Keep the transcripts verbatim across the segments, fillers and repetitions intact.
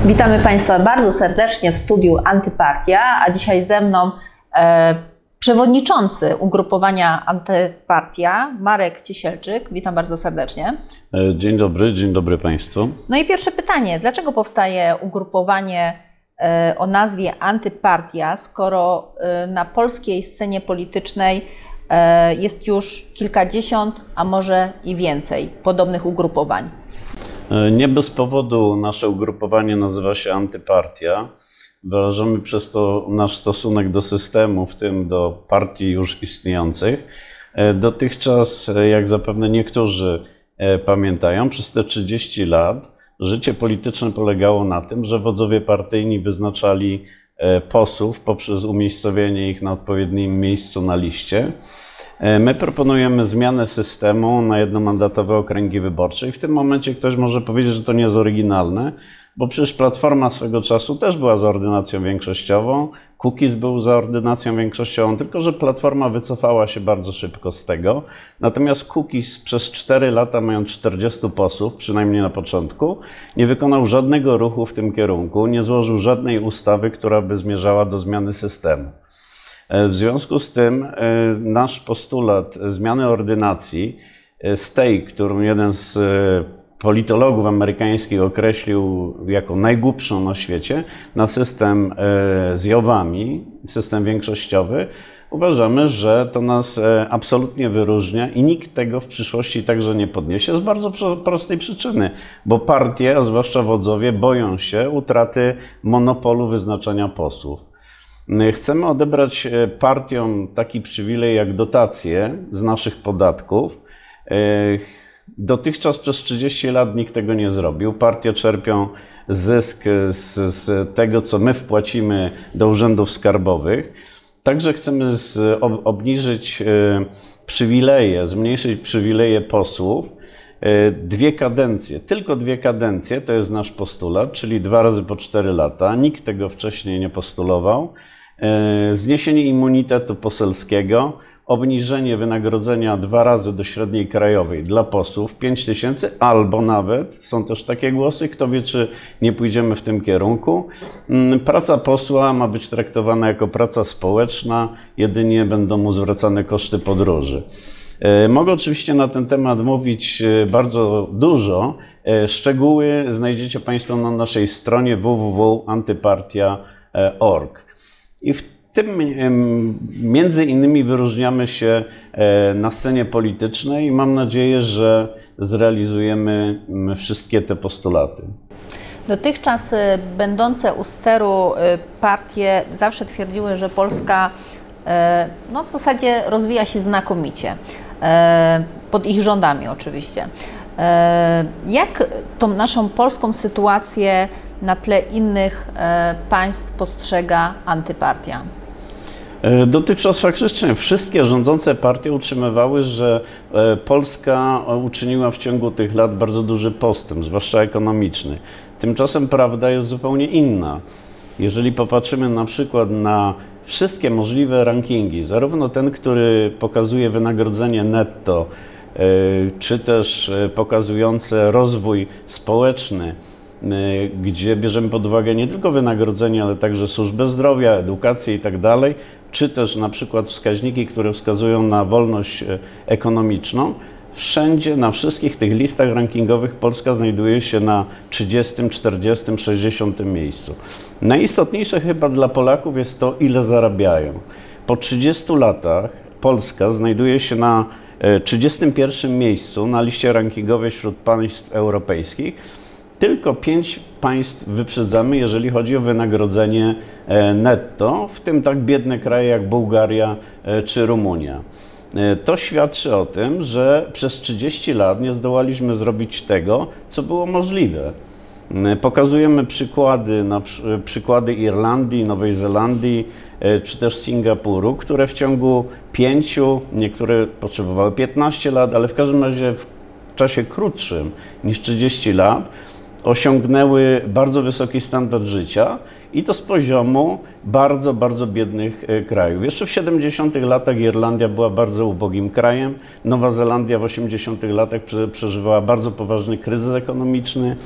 Witamy Państwa bardzo serdecznie w studiu Antypartia, a dzisiaj ze mną e, przewodniczący ugrupowania Antypartia, Marek Ciesielczyk. Witam bardzo serdecznie. Dzień dobry, dzień dobry Państwu. No i pierwsze pytanie, dlaczego powstaje ugrupowanie e, o nazwie Antypartia, skoro e, na polskiej scenie politycznej e, jest już kilkadziesiąt, a może i więcej podobnych ugrupowań? Nie bez powodu nasze ugrupowanie nazywa się Antypartia. Wyrażamy przez to nasz stosunek do systemu, w tym do partii już istniejących. Dotychczas, jak zapewne niektórzy pamiętają, przez te trzydzieści lat życie polityczne polegało na tym, że wodzowie partyjni wyznaczali posłów poprzez umiejscowienie ich na odpowiednim miejscu na liście. My proponujemy zmianę systemu na jednomandatowe okręgi wyborcze i w tym momencie ktoś może powiedzieć, że to nie jest oryginalne, bo przecież Platforma swego czasu też była za ordynacją większościową, Kukiz był za ordynacją większościową, tylko że Platforma wycofała się bardzo szybko z tego. Natomiast Kukiz przez cztery lata, mając czterdziestu posłów, przynajmniej na początku, nie wykonał żadnego ruchu w tym kierunku, nie złożył żadnej ustawy, która by zmierzała do zmiany systemu. W związku z tym nasz postulat zmiany ordynacji, z tej, którą jeden z politologów amerykańskich określił jako najgłupszą na świecie, na system z Jowami, system większościowy, uważamy, że to nas absolutnie wyróżnia i nikt tego w przyszłości także nie podniesie z bardzo prostej przyczyny, bo partie, a zwłaszcza wodzowie, boją się utraty monopolu wyznaczania posłów. Chcemy odebrać partiom taki przywilej jak dotacje z naszych podatków. Dotychczas przez trzydzieści lat nikt tego nie zrobił. Partie czerpią zysk z, z tego, co my wpłacimy do urzędów skarbowych. Także chcemy z, ob, obniżyć przywileje, zmniejszyć przywileje posłów. Dwie kadencje, tylko dwie kadencje, to jest nasz postulat, czyli dwa razy po cztery lata. Nikt tego wcześniej nie postulował. Zniesienie immunitetu poselskiego, obniżenie wynagrodzenia dwa razy do średniej krajowej dla posłów, pięć tysięcy, albo nawet, są też takie głosy, kto wie, czy nie pójdziemy w tym kierunku. Praca posła ma być traktowana jako praca społeczna, jedynie będą mu zwracane koszty podróży. Mogę oczywiście na ten temat mówić bardzo dużo. Szczegóły znajdziecie Państwo na naszej stronie w w w kropka antypartia kropka org. I w tym między innymi wyróżniamy się na scenie politycznej i mam nadzieję, że zrealizujemy wszystkie te postulaty. Dotychczas będące u steru partie zawsze twierdziły, że Polska no, w zasadzie rozwija się znakomicie, pod ich rządami oczywiście. Jak tą naszą polską sytuację na tle innych państw postrzega Antypartia? Dotychczas faktycznie wszystkie rządzące partie utrzymywały, że Polska uczyniła w ciągu tych lat bardzo duży postęp, zwłaszcza ekonomiczny. Tymczasem prawda jest zupełnie inna. Jeżeli popatrzymy na przykład na wszystkie możliwe rankingi, zarówno ten, który pokazuje wynagrodzenie netto, czy też pokazujące rozwój społeczny, gdzie bierzemy pod uwagę nie tylko wynagrodzenie, ale także służbę zdrowia, edukację i tak dalej, czy też na przykład wskaźniki, które wskazują na wolność ekonomiczną, wszędzie, na wszystkich tych listach rankingowych Polska znajduje się na trzydziestym, czterdziestym, sześćdziesiątym miejscu. Najistotniejsze chyba dla Polaków jest to, ile zarabiają. Po trzydziestu latach Polska znajduje się na trzydziestym pierwszym miejscu na liście rankingowej wśród państw europejskich. Tylko pięć państw wyprzedzamy, jeżeli chodzi o wynagrodzenie netto, w tym tak biedne kraje jak Bułgaria czy Rumunia. To świadczy o tym, że przez trzydzieści lat nie zdołaliśmy zrobić tego, co było możliwe. Pokazujemy przykłady, na przykłady Irlandii, Nowej Zelandii czy też Singapuru, które w ciągu pięciu, niektóre potrzebowały piętnastu lat, ale w każdym razie w czasie krótszym niż trzydzieści lat osiągnęły bardzo wysoki standard życia i to z poziomu bardzo, bardzo biednych krajów. Jeszcze w siedemdziesiątych latach Irlandia była bardzo ubogim krajem. Nowa Zelandia w osiemdziesiątych latach przeżywała bardzo poważny kryzys ekonomiczny.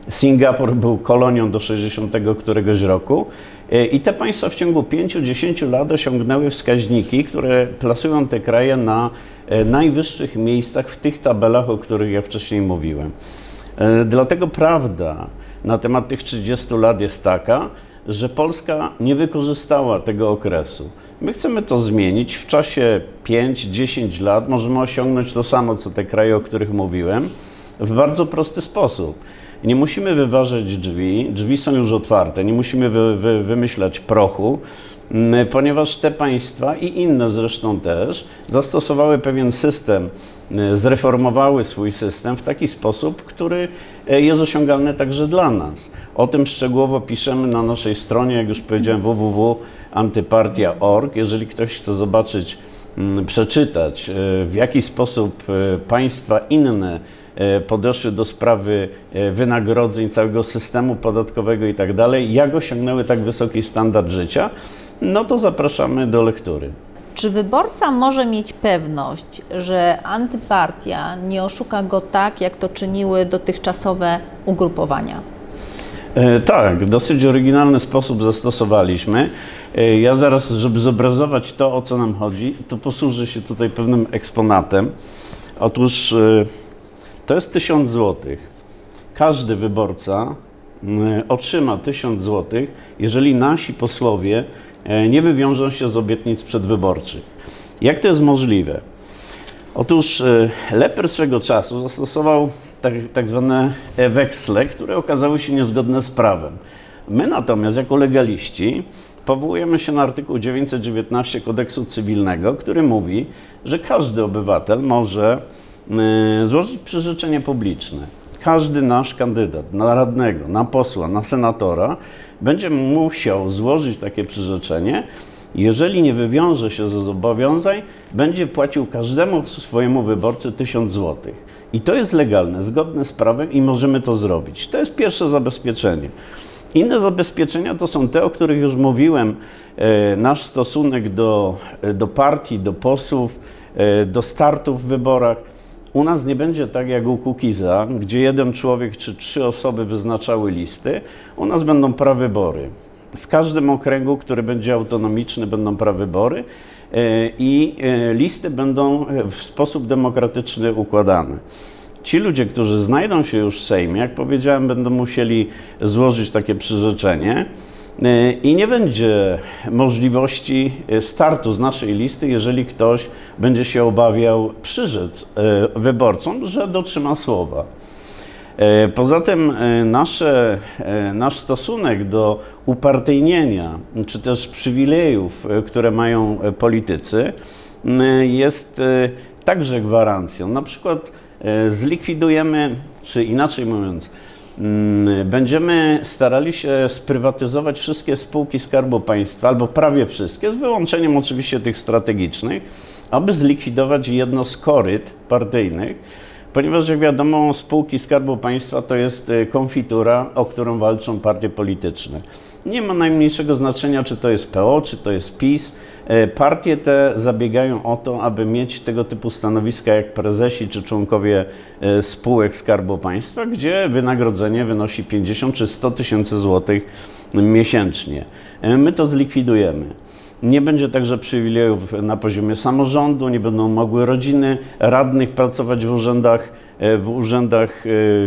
Singapur był kolonią do sześćdziesiątego któregoś roku i te państwa w ciągu pięciu do dziesięciu lat osiągnęły wskaźniki, które plasują te kraje na najwyższych miejscach w tych tabelach, o których ja wcześniej mówiłem. Dlatego prawda na temat tych trzydziestu lat jest taka, że Polska nie wykorzystała tego okresu. My chcemy to zmienić. W czasie pięciu do dziesięciu lat możemy osiągnąć to samo, co te kraje, o których mówiłem, w bardzo prosty sposób. Nie musimy wyważać drzwi, drzwi są już otwarte, nie musimy wy, wy, wymyślać prochu, ponieważ te państwa i inne zresztą też zastosowały pewien system, zreformowały swój system w taki sposób, który jest osiągalny także dla nas. O tym szczegółowo piszemy na naszej stronie, jak już powiedziałem, w w w kropka antypartia kropka org. Jeżeli ktoś chce zobaczyć, przeczytać, w jaki sposób państwa inne podeszły do sprawy wynagrodzeń, całego systemu podatkowego i tak dalej, jak osiągnęły tak wysoki standard życia, no to zapraszamy do lektury. Czy wyborca może mieć pewność, że antypartia nie oszuka go tak, jak to czyniły dotychczasowe ugrupowania? E, tak, dosyć oryginalny sposób zastosowaliśmy. E, ja zaraz, żeby zobrazować to, o co nam chodzi, to posłużę się tutaj pewnym eksponatem. Otóż e, to jest tysiąc złotych. Każdy wyborca e, otrzyma tysiąc złotych, jeżeli nasi posłowie nie wywiążą się z obietnic przedwyborczych. Jak to jest możliwe? Otóż Lepper swego czasu zastosował tak, tak zwane e-weksle, które okazały się niezgodne z prawem. My natomiast jako legaliści powołujemy się na artykuł dziewięćset dziewiętnaście Kodeksu Cywilnego, który mówi, że każdy obywatel może złożyć przyrzeczenie publiczne. Każdy nasz kandydat na radnego, na posła, na senatora będzie musiał złożyć takie przyrzeczenie. Jeżeli nie wywiąże się ze zobowiązań, będzie płacił każdemu swojemu wyborcy tysiąc złotych. I to jest legalne, zgodne z prawem i możemy to zrobić. To jest pierwsze zabezpieczenie. Inne zabezpieczenia to są te, o których już mówiłem. Nasz stosunek do, do partii, do posłów, do startów w wyborach. U nas nie będzie tak jak u Kukiza, gdzie jeden człowiek czy trzy osoby wyznaczały listy. U nas będą prawybory. W każdym okręgu, który będzie autonomiczny, będą prawybory i listy będą w sposób demokratyczny układane. Ci ludzie, którzy znajdą się już w Sejmie, jak powiedziałem, będą musieli złożyć takie przyrzeczenie i nie będzie możliwości startu z naszej listy, jeżeli ktoś będzie się obawiał przyrzec wyborcom, że dotrzyma słowa. Poza tym nasze, nasz stosunek do upartyjnienia, czy też przywilejów, które mają politycy, jest także gwarancją. Na przykład zlikwidujemy, czy inaczej mówiąc, będziemy starali się sprywatyzować wszystkie spółki Skarbu Państwa, albo prawie wszystkie, z wyłączeniem oczywiście tych strategicznych, aby zlikwidować jedno z koryt partyjnych, ponieważ jak wiadomo, spółki Skarbu Państwa to jest konfitura, o którą walczą partie polityczne. Nie ma najmniejszego znaczenia, czy to jest P O, czy to jest PiS. Partie te zabiegają o to, aby mieć tego typu stanowiska jak prezesi czy członkowie spółek Skarbu Państwa, gdzie wynagrodzenie wynosi pięćdziesiąt czy sto tysięcy złotych miesięcznie. My to zlikwidujemy. Nie będzie także przywilejów na poziomie samorządu, nie będą mogły rodziny radnych pracować w urzędach, w urzędach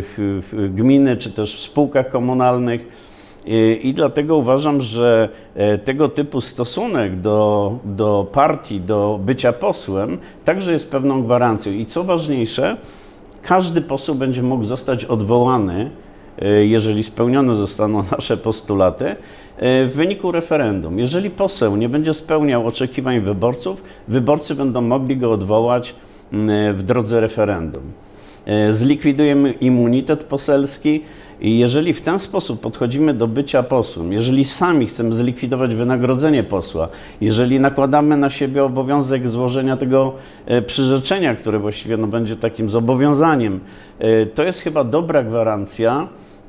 gminy czy też w spółkach komunalnych. I dlatego uważam, że tego typu stosunek do, do partii, do bycia posłem także jest pewną gwarancją. I co ważniejsze, każdy poseł będzie mógł zostać odwołany, jeżeli spełnione zostaną nasze postulaty, w wyniku referendum. Jeżeli poseł nie będzie spełniał oczekiwań wyborców, wyborcy będą mogli go odwołać w drodze referendum. Zlikwidujemy immunitet poselski i jeżeli w ten sposób podchodzimy do bycia posłem, jeżeli sami chcemy zlikwidować wynagrodzenie posła, jeżeli nakładamy na siebie obowiązek złożenia tego przyrzeczenia, które właściwie no, będzie takim zobowiązaniem, to jest chyba dobra gwarancja,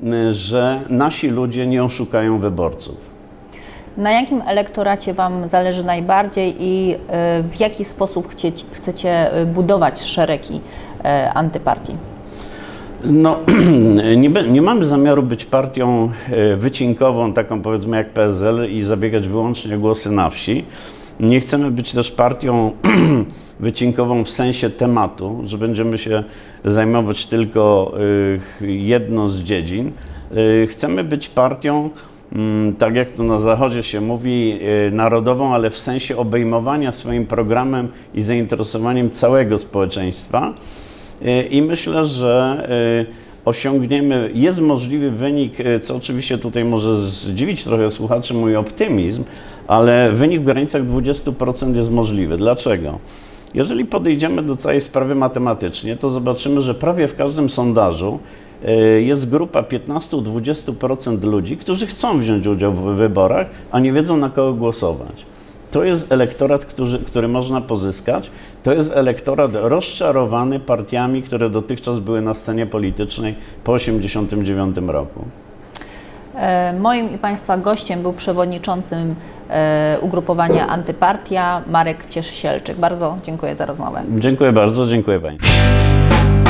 że nasi ludzie nie oszukają wyborców. Na jakim elektoracie Wam zależy najbardziej i w jaki sposób chcecie budować szeregi antypartii? No, nie, nie mamy zamiaru być partią wycinkową, taką powiedzmy jak P S L i zabiegać wyłącznie o głosy na wsi. Nie chcemy być też partią wycinkową w sensie tematu, że będziemy się zajmować tylko jedną z dziedzin. Chcemy być partią, tak jak to na Zachodzie się mówi, narodową, ale w sensie obejmowania swoim programem i zainteresowaniem całego społeczeństwa. I myślę, że osiągniemy, jest możliwy wynik, co oczywiście tutaj może zdziwić trochę słuchaczy mój optymizm, ale wynik w granicach dwudziestu procent jest możliwy. Dlaczego? Jeżeli podejdziemy do całej sprawy matematycznie, to zobaczymy, że prawie w każdym sondażu jest grupa piętnaście do dwudziestu procent ludzi, którzy chcą wziąć udział w wyborach, a nie wiedzą, na kogo głosować. To jest elektorat, który, który można pozyskać. To jest elektorat rozczarowany partiami, które dotychczas były na scenie politycznej po tysiąc dziewięćset osiemdziesiątym dziewiątym roku. Moim i Państwa gościem był przewodniczącym ugrupowania Antypartia Marek Ciesz-Sielczyk. Bardzo dziękuję za rozmowę. Dziękuję bardzo, dziękuję Państwu.